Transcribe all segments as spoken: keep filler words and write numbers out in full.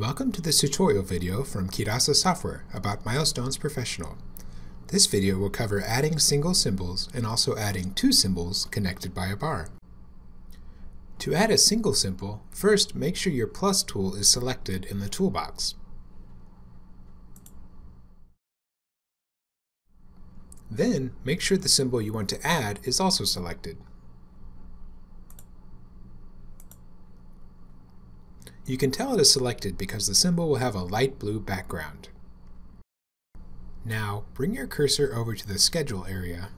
Welcome to this tutorial video from Kirasa Software about Milestones Professional. This video will cover adding single symbols and also adding two symbols connected by a bar. To add a single symbol, first make sure your plus tool is selected in the toolbox. Then make sure the symbol you want to add is also selected. You can tell it is selected because the symbol will have a light blue background. Now, bring your cursor over to the Schedule area.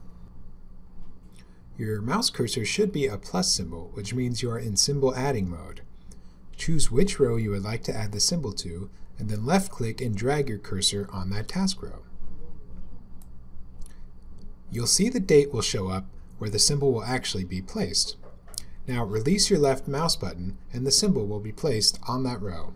Your mouse cursor should be a plus symbol, which means you are in symbol adding mode. Choose which row you would like to add the symbol to, and then left-click and drag your cursor on that task row. You'll see the date will show up where the symbol will actually be placed. Now release your left mouse button and the symbol will be placed on that row.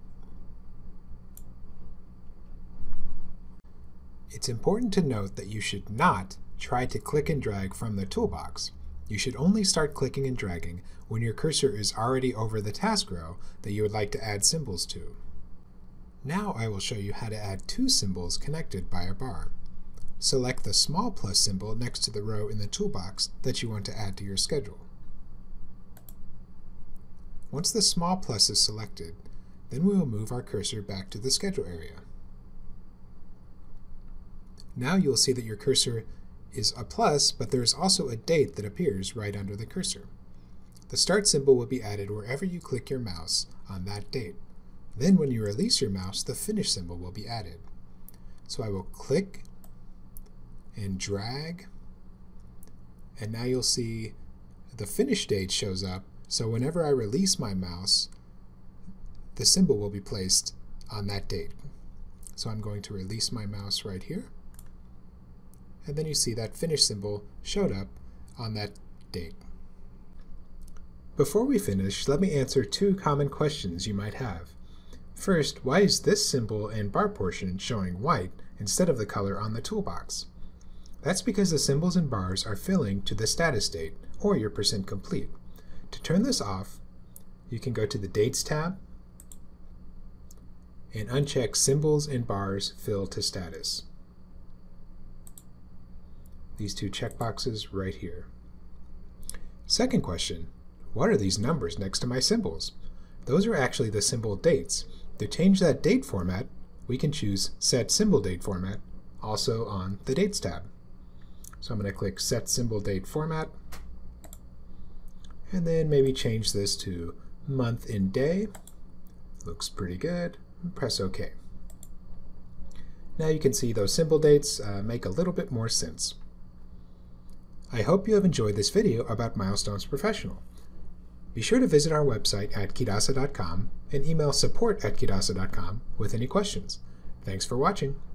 It's important to note that you should not try to click and drag from the toolbox. You should only start clicking and dragging when your cursor is already over the task row that you would like to add symbols to. Now I will show you how to add two symbols connected by a bar. Select the small plus symbol next to the row in the toolbox that you want to add to your schedule. Once the small plus is selected, then we will move our cursor back to the schedule area. Now you'll see that your cursor is a plus, but there is also a date that appears right under the cursor. The start symbol will be added wherever you click your mouse on that date. Then when you release your mouse, the finish symbol will be added. So I will click and drag, and now you'll see the finish date shows up. So whenever I release my mouse, the symbol will be placed on that date. So I'm going to release my mouse right here, and then you see that finish symbol showed up on that date. Before we finish, let me answer two common questions you might have. First, why is this symbol and bar portion showing white instead of the color on the toolbox? That's because the symbols and bars are filling to the status date, or your percent complete. To turn this off, you can go to the Dates tab and uncheck Symbols and Bars Fill to Status. These two checkboxes right here. Second question, what are these numbers next to my symbols? Those are actually the symbol dates. To change that date format, we can choose Set Symbol Date Format, also on the Dates tab. So I'm going to click Set Symbol Date Format, and then maybe change this to month and day. Looks pretty good. Press OK. Now you can see those symbol dates uh, make a little bit more sense. I hope you have enjoyed this video about Milestones Professional. Be sure to visit our website at kirasa dot com and email support at kirasa dot com with any questions. Thanks for watching.